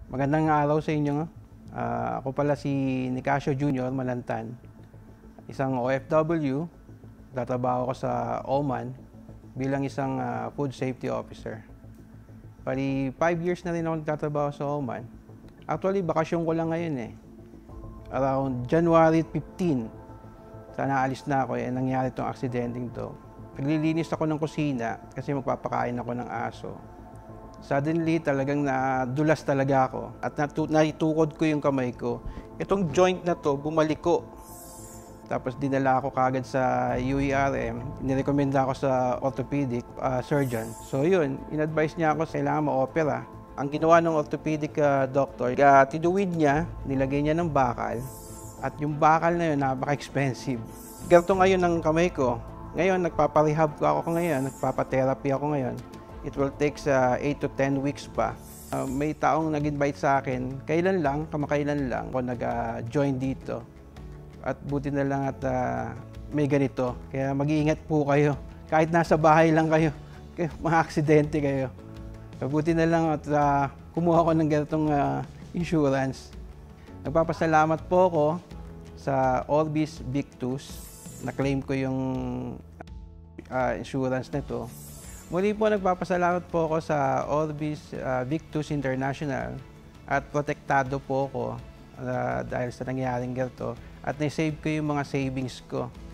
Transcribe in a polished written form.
Magandang araw sa inyo. Ako pala si Nicasio Jr. Malantan, isang OFW. Tatrabaho ko sa Oman bilang isang food safety officer. Bali, 5 years na rin ako nagtatrabaho sa Oman. Actually, bakasyon ko lang ngayon eh. Around January 15, sana alis na ako eh, nangyari itong aksidenteng to. Naglilinis ako ng kusina kasi magpapakain ako ng aso. Suddenly, talagang nadulas talaga ako at naitukod ko yung kamay ko. Itong joint na to, bumaliko. Tapos dinala ako kagad sa UERM. Nirekomenda ako sa orthopedic surgeon. So yun, in-advise niya ako kailangan ma-opera. Ang ginawa ng orthopedic doctor, tinuwid niya, nilagay niya ng bakal. At yung bakal na yun, napaka-expensive. Ganito ngayon ng kamay ko. Ngayon, nagpaparehab ako ngayon, nagpapatherapy ako ngayon. It will take 8 to 10 weeks pa. May taong nag-invite sa akin, kamakailan lang ako nag-join dito. At buti na lang at may ganito. Kaya mag-iingat po kayo. Kahit nasa bahay lang kayo, mga aksidente kayo. Buti na lang at kumuha ko ng ganitong insurance. Nagpapasalamat po ako sa Orbis Victus. Na-claim ko yung insurance nito. Muli po nagpapasalamat po ako sa Orbis Victus International at protektado po ako dahil sa nangyaring ganito at na-save ko yung mga savings ko.